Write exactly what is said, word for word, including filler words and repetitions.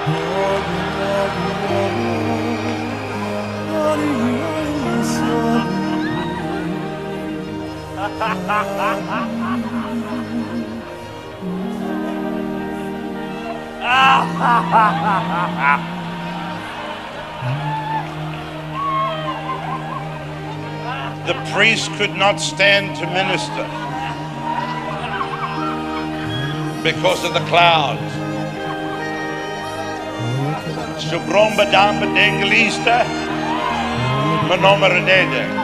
The priest could not stand to minister because of the clouds. Subromba damba dengelista, manomere dede.